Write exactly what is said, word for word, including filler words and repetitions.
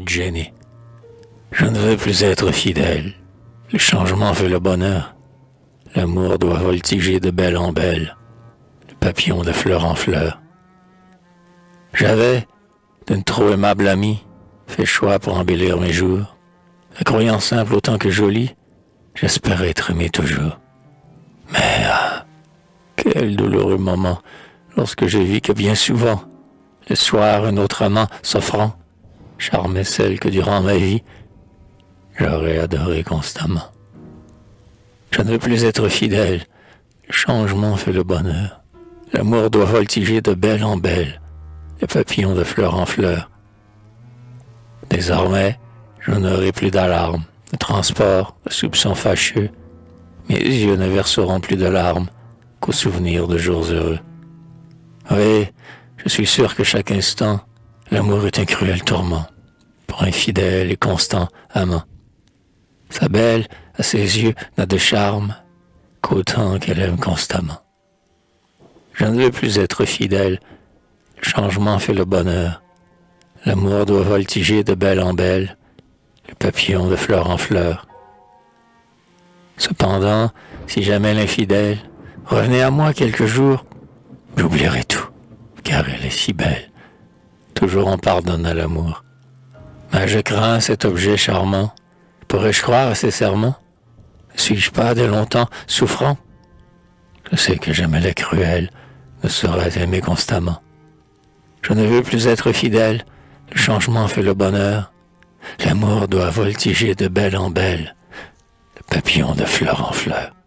crainte gênée. Je ne veux plus être fidèle. Le changement fait le bonheur. L'amour doit voltiger de belle en belle, le papillon de fleur en fleur. J'avais, d'une trop aimable amie, fait choix pour embellir mes jours. La croyant simple autant que jolie, j'espérais être aimé toujours. Mais, ah, quel douloureux moment, lorsque je vis que bien souvent, le soir, un autre amant s'offrant, charmait celle que durant ma vie, j'aurais adoré constamment. Je ne veux plus être fidèle, le changement fait le bonheur. L'amour doit voltiger de belle en belle, le papillon de fleur en fleur. Désormais, je n'aurai plus d'alarme, de transport, de soupçons fâcheux. Mes yeux ne verseront plus de larmes qu'au souvenir de jours heureux. Oui, je suis sûr que chaque instant, l'amour est un cruel tourment pour un fidèle et constant amant. Sa belle, à ses yeux, n'a de charme qu'autant qu'elle aime constamment. Je ne veux plus être fidèle, le changement fait le bonheur. L'amour doit voltiger de belle en belle, le papillon de fleur en fleur. Cependant, si jamais l'infidèle revenait à moi quelques jours, j'oublierai tout, car elle est si belle. Toujours on pardonne à l'amour. Mais je crains cet objet charmant. Pourrais-je croire à ses serments? Ne suis-je pas de longtemps souffrant? Je sais que jamais la cruelle ne saurait aimer constamment. Je ne veux plus être fidèle, le changement fait le bonheur. L'amour doit voltiger de belle en belle, le papillon de fleur en fleur.